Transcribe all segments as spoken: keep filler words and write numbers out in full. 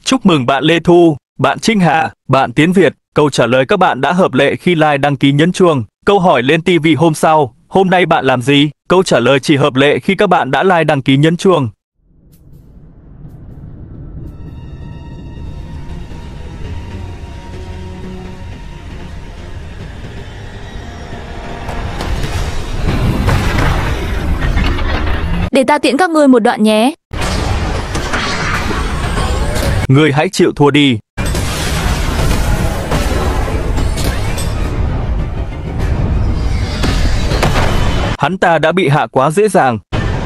Chúc mừng bạn Lê Thu, bạn Trinh Hạ, bạn Tiến Việt. Câu trả lời các bạn đã hợp lệ khi like đăng ký nhấn chuông. Câu hỏi lên ti vi hôm sau, hôm nay bạn làm gì? Câu trả lời chỉ hợp lệ khi các bạn đã like đăng ký nhấn chuông. Để ta tiễn các ngươi một đoạn nhé. Ngươi hãy chịu thua đi. Hắn ta đã bị hạ quá dễ dàng.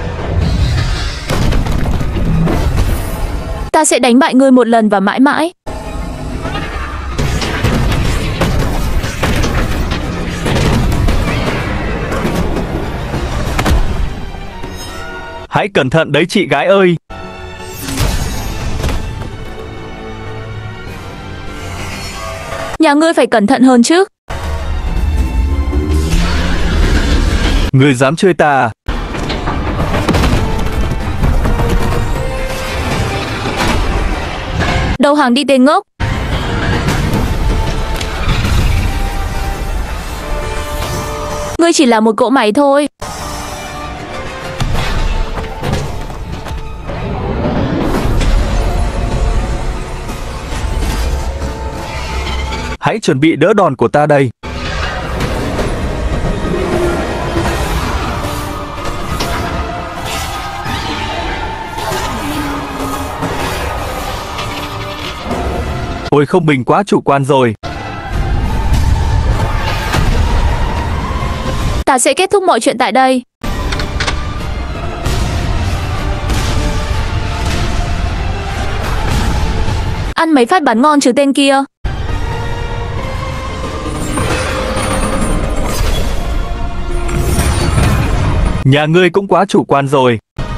Ta sẽ đánh bại ngươi một lần và mãi mãi. Hãy cẩn thận đấy chị gái ơi. Nhà ngươi phải cẩn thận hơn chứ. Ngươi dám chơi ta à? Đầu hàng đi tên ngốc. Ngươi chỉ là một cỗ máy thôi. Hãy chuẩn bị đỡ đòn của ta đây. Ôi không, mình quá chủ quan rồi. Ta sẽ kết thúc mọi chuyện tại đây. Ăn mấy phát bắn ngon trừ tên kia. Nhà ngươi cũng quá chủ quan rồi.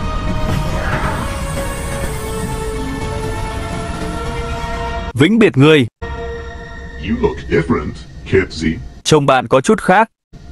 Vĩnh biệt ngươi. You look different, Kitsy. Trông bạn có chút khác.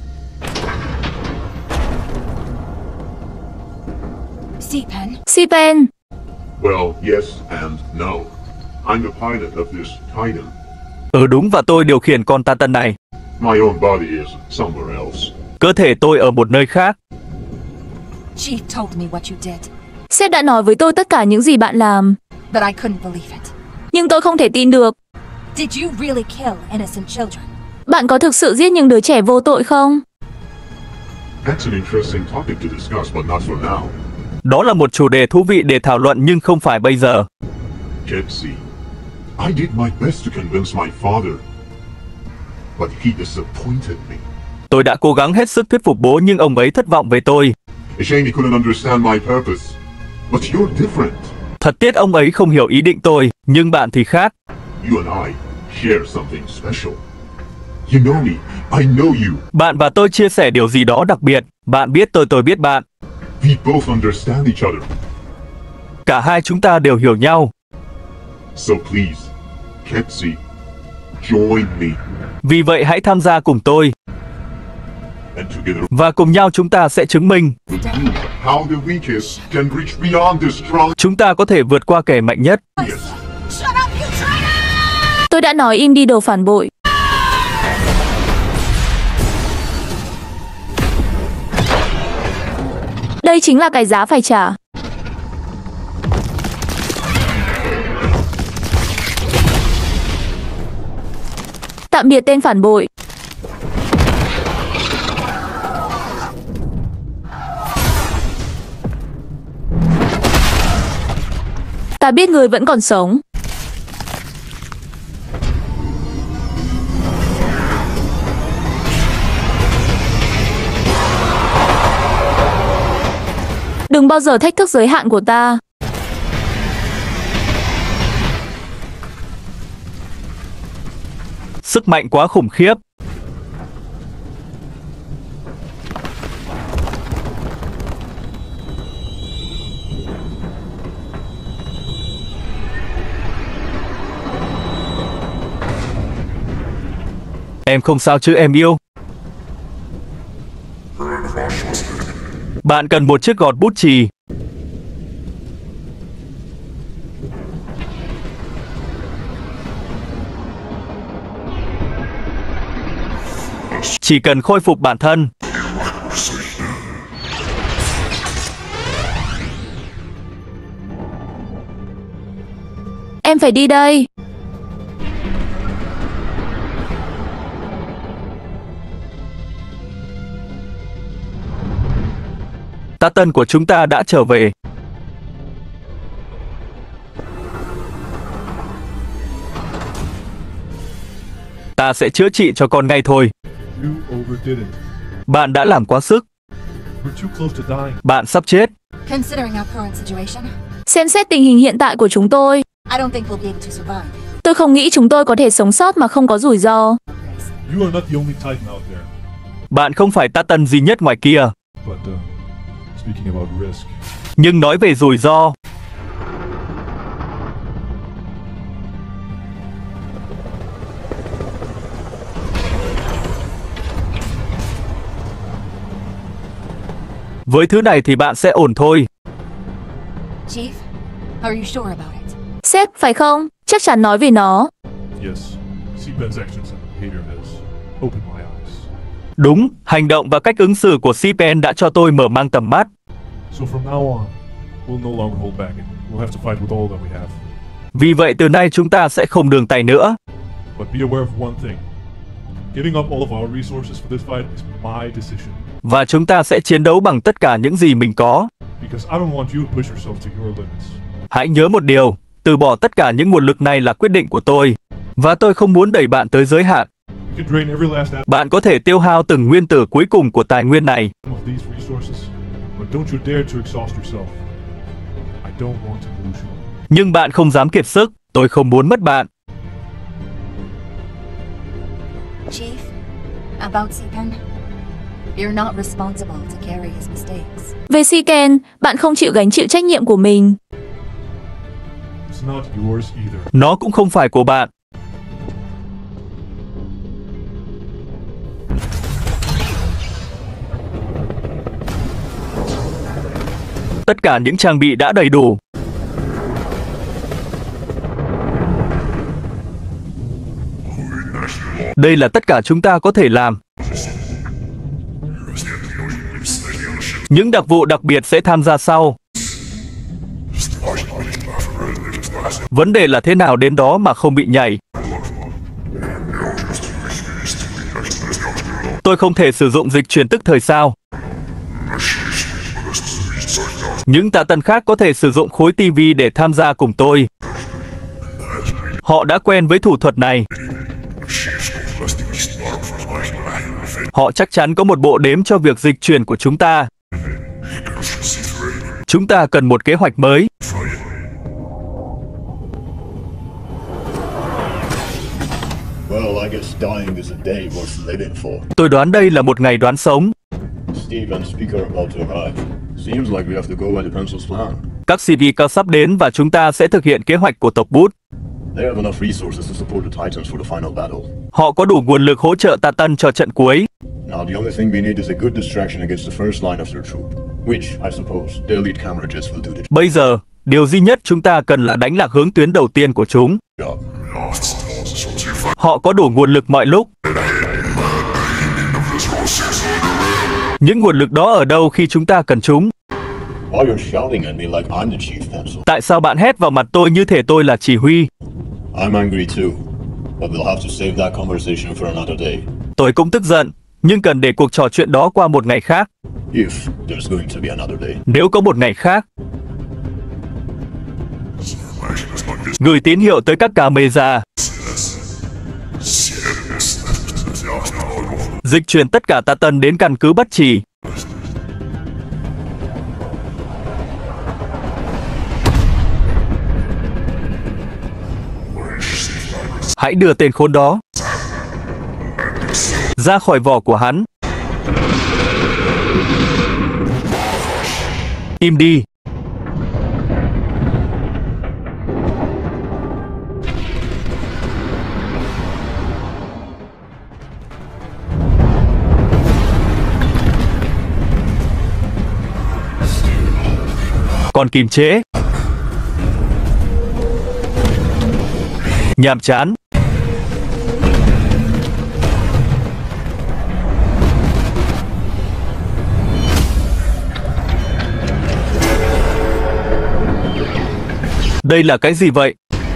Sipen. Sipen. Well, yes and no. I'm the pilot of this Titan. Ừ đúng, và tôi điều khiển con Titan này. My own body is somewhere else. Cơ thể tôi ở một nơi khác. Chief told me what you did. Sếp đã nói với tôi tất cả những gì bạn làm. But I couldn't believe it. Nhưng tôi không thể tin được. Did you really kill innocent children? Bạn có thực sự giết những đứa trẻ vô tội không? That's an interesting topic to discuss, but not for now. Đó là một chủ đề thú vị để thảo luận nhưng không phải bây giờ. Kitsy, I did my best to convince my father, but he disappointed me. Tôi đã cố gắng hết sức thuyết phục bố nhưng ông ấy thất vọng về tôi. A shame he couldn't understand my purpose, but you're different. Thật tiếc ông ấy không hiểu ý định tôi, nhưng bạn thì khác. You and I share something special. You know me, I know you. Bạn và tôi chia sẻ điều gì đó đặc biệt. Bạn biết tôi, tôi biết bạn. We both understand each other. Cả hai chúng ta đều hiểu nhau. So please, Kitsy, join me. Vì vậy hãy tham gia cùng tôi. And together, Và cùng nhau chúng ta sẽ chứng minh we'll prove how the weakest can reach beyond the strong. chúng ta có thể vượt qua kẻ mạnh nhất. Yes. Shut up, you traitor! Tôi đã nói im đi đồ phản bội. Đây chính là cái giá phải trả. Tạm biệt tên phản bội. Ta biết người vẫn còn sống. Đừng bao giờ thách thức giới hạn của ta. Sức mạnh quá khủng khiếp. Em không sao chứ em yêu? Bạn cần một chiếc gọt bút chì. Chỉ cần khôi phục bản thân. Em phải đi đây. Titan của chúng ta đã trở về. Ta sẽ chữa trị cho con ngay thôi. You overdid it. Bạn đã làm quá sức. We're too close to dying. Bạn sắp chết. Considering our current situation, Xem xét tình hình hiện tại của chúng tôi, I don't think we'll be able to survive. tôi không nghĩ chúng tôi có thể sống sót mà không có rủi ro. You are not the only Titan out there. Bạn không phải Titan duy nhất ngoài kia. But uh, speaking about risk, Nhưng nói về rủi ro, với thứ này thì bạn sẽ ổn thôi. Chief, are you sure about it? Sếp, phải không? Chắc chắn nói về nó. yes, C-Pen's actions and behavior has opened my eyes. Đúng, hành động và cách ứng xử của C-Pen đã cho tôi mở mang tầm mắt. So from now on, we'll no longer hold back and we'll have to fight with all that we have. Vì vậy từ nay chúng ta sẽ không đường tay nữa. But be aware of one thing. Giving up all of our resources for this fight is my decision. Và chúng ta sẽ chiến đấu bằng tất cả những gì mình có. Because I don't want you to push yourself to your limits. Hãy nhớ một điều, từ bỏ tất cả những nguồn lực này là quyết định của tôi. Và tôi không muốn đẩy bạn tới giới hạn. You can drain every last atom Bạn có thể tiêu hao từng nguyên tử cuối cùng của tài nguyên này. of these resources, but don't you dare to exhaust yourself. I don't want to lose you. Nhưng bạn không dám kiệt sức, tôi không muốn mất bạn. Chief, about C-Pen, you're not responsible to carry his mistakes. Về Siken, bạn không chịu gánh chịu trách nhiệm của mình. It's not yours either. Nó cũng không phải của bạn. Tất cả những trang bị đã đầy đủ. Đây là tất cả chúng ta có thể làm. Những đặc vụ đặc biệt sẽ tham gia sau. Vấn đề là thế nào đến đó mà không bị nhảy. Tôi không thể sử dụng dịch chuyển tức thời sao. Những tạ tần khác có thể sử dụng khối ti vi để tham gia cùng tôi. Họ đã quen với thủ thuật này. Họ chắc chắn có một bộ đếm cho việc dịch chuyển của chúng ta. Chúng ta cần một kế hoạch mới. Well, I guess dying is a day worth living for. Tôi đoán đây là một ngày đoán sống. Steve and Speaker are about to arrive. Seems like we have to go by the Pencil's plan. Các xê vê sắp đến và chúng ta sẽ thực hiện kế hoạch của tộc Bút. They have enough resources to support the Titans for the final battle. Họ có đủ nguồn lực hỗ trợ Titan cho trận cuối. Now the only thing we need is a good distraction against the first line of their troop, which, I suppose, their lead camera jets will do the Bây giờ, điều duy nhất chúng ta cần là đánh lạc hướng tuyến đầu tiên của chúng. job. Họ có đủ nguồn lực mọi lúc. Những nguồn lực đó ở đâu khi chúng ta cần chúng? Why you're shouting at me like I'm the chief, Pencil? Tại sao bạn hét vào mặt tôi như thể tôi là chỉ huy? I'm angry too, but we'll have to save that conversation for another day. Tôi cũng tức giận, nhưng cần để cuộc trò chuyện đó qua một ngày khác. If there's going to be another day. Nếu có một ngày khác. Gửi tín hiệu tới các camera. Dịch chuyển tất cả Titan đến căn cứ Bất Chỉ. Hãy đưa tên khốn đó ra khỏi vỏ của hắn. Im đi. Còn kìm chế. Nhàm chán. Đây là cái gì vậy?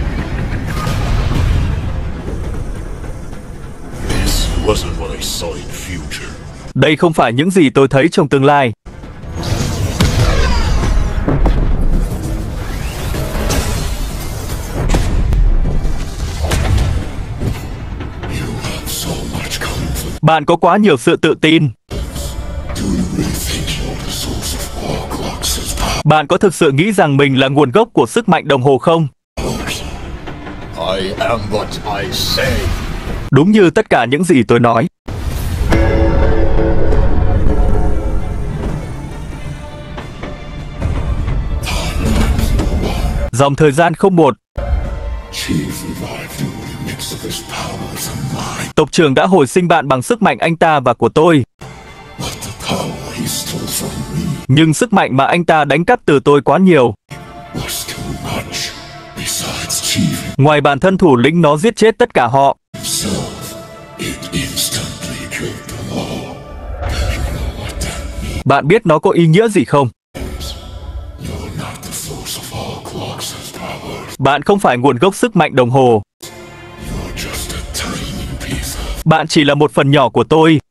This wasn't what I saw in future. Đây không phải những gì tôi thấy trong tương lai. You have so much confidence. Bạn có quá nhiều sự tự tin. Do you really think you're the source of all clocks' power? Bạn có thực sự nghĩ rằng mình là nguồn gốc của sức mạnh đồng hồ không? I am what I say. Đúng như tất cả những gì tôi nói. Dòng thời gian không một. Tộc trưởng đã hồi sinh bạn bằng sức mạnh anh ta và của tôi. Nhưng sức mạnh mà anh ta đánh cắp từ tôi quá nhiều. Ngoài bản thân thủ lĩnh, nó giết chết tất cả họ. Bạn biết nó có ý nghĩa gì không? Bạn không phải nguồn gốc sức mạnh đồng hồ. Bạn chỉ là một phần nhỏ của tôi.